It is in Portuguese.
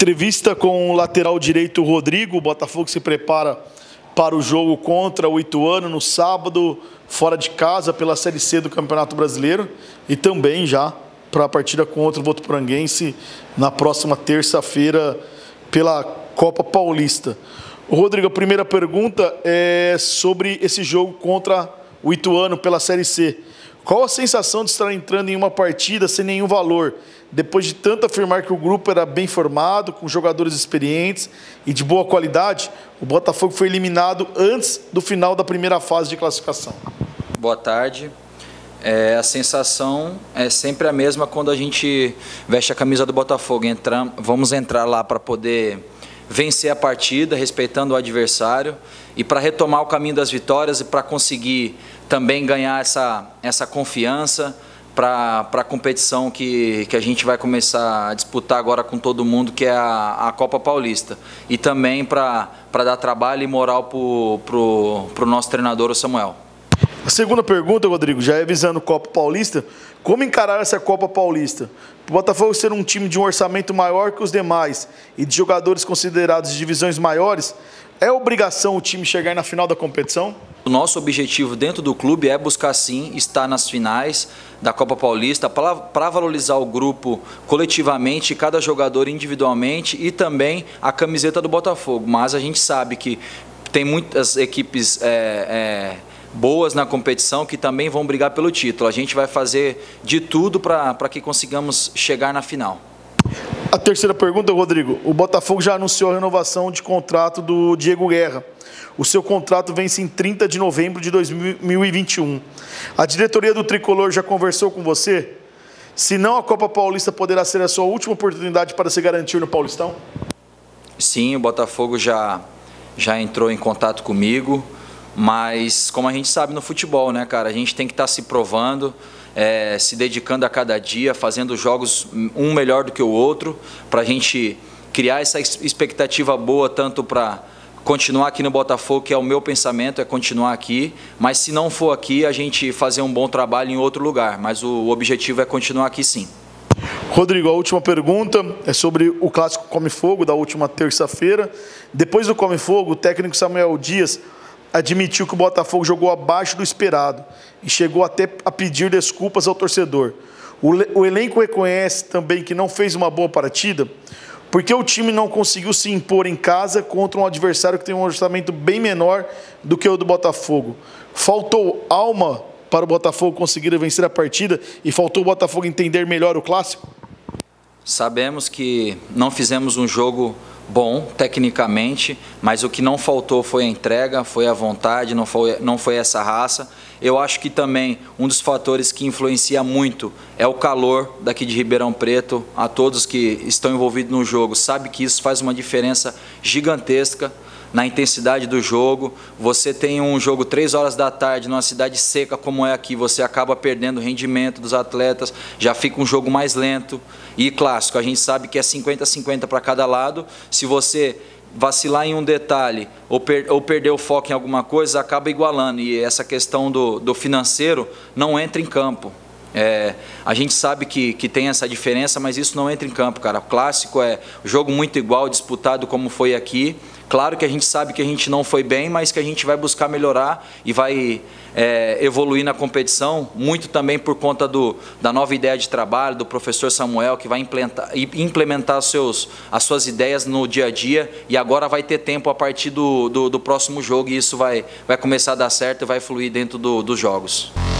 Entrevista com o lateral direito Rodrigo. O Botafogo se prepara para o jogo contra o Ituano no sábado, fora de casa, pela Série C do Campeonato Brasileiro, e também já para a partida contra o Votuporanguense na próxima terça-feira pela Copa Paulista. Rodrigo, a primeira pergunta é sobre esse jogo contra o Ituano pela Série C. Qual a sensação de estar entrando em uma partida sem nenhum valor, depois de tanto afirmar que o grupo era bem formado, com jogadores experientes e de boa qualidade? O Botafogo foi eliminado antes do final da primeira fase de classificação. Boa tarde. A sensação é sempre a mesma quando a gente veste a camisa do Botafogo. Vamos entrar lá para poder vencer a partida, respeitando o adversário, e para retomar o caminho das vitórias e para conseguir também ganhar essa confiança para a competição que a gente vai começar a disputar agora com todo mundo, que é a Copa Paulista. E também para dar trabalho e moral para o nosso treinador, o Samuel. A segunda pergunta, Rodrigo, já é visando Copa Paulista. Como encarar essa Copa Paulista? O Botafogo ser um time de um orçamento maior que os demais e de jogadores considerados de divisões maiores, é obrigação o time chegar na final da competição? O nosso objetivo dentro do clube é buscar, sim, estar nas finais da Copa Paulista para valorizar o grupo coletivamente, cada jogador individualmente e também a camiseta do Botafogo. Mas a gente sabe que tem muitas equipes boas na competição que também vão brigar pelo título. A gente vai fazer de tudo para que consigamos chegar na final. A terceira pergunta, Rodrigo. O Botafogo já anunciou a renovação de contrato do Diego Guerra. O seu contrato vence em 30 de novembro de 2021. A diretoria do Tricolor já conversou com você? Se não, a Copa Paulista poderá ser a sua última oportunidade para se garantir no Paulistão? Sim, o Botafogo já entrou em contato comigo, mas como a gente sabe no futebol, né, cara, a gente tem que estar se provando, se dedicando a cada dia, fazendo jogos um melhor do que o outro, para a gente criar essa expectativa boa, tanto para continuar aqui no Botafogo, que é o meu pensamento, é continuar aqui, mas se não for aqui, a gente fazer um bom trabalho em outro lugar, mas o objetivo é continuar aqui, sim. Rodrigo, a última pergunta é sobre o clássico Come Fogo da última terça-feira. Depois do Come Fogo, o técnico Samuel Dias admitiu que o Botafogo jogou abaixo do esperado e chegou até a pedir desculpas ao torcedor. O elenco reconhece também que não fez uma boa partida, porque o time não conseguiu se impor em casa contra um adversário que tem um orçamento bem menor do que o do Botafogo. Faltou alma para o Botafogo conseguir vencer a partida e faltou o Botafogo entender melhor o clássico? Sabemos que não fizemos um jogo bom tecnicamente, mas o que não faltou foi a entrega, foi a vontade, não foi essa raça. Eu acho que também um dos fatores que influencia muito é o calor daqui de Ribeirão Preto. A todos que estão envolvidos no jogo sabe que isso faz uma diferença gigantesca na intensidade do jogo. Você tem um jogo 3 horas da tarde numa cidade seca como é aqui, você acaba perdendo o rendimento dos atletas, já fica um jogo mais lento. E clássico, a gente sabe que é 50-50 para cada lado. Se você vacilar em um detalhe ou perder o foco em alguma coisa, acaba igualando. E essa questão do financeiro não entra em campo. A gente sabe que tem essa diferença, mas isso não entra em campo, cara. O clássico é jogo muito igual, disputado como foi aqui. Claro que a gente sabe que a gente não foi bem, mas que a gente vai buscar melhorar e vai evoluir na competição, muito também por conta da nova ideia de trabalho, do professor Samuel, que vai implementar as suas ideias no dia a dia, e agora vai ter tempo a partir do próximo jogo, e isso vai começar a dar certo e vai fluir dentro dos jogos.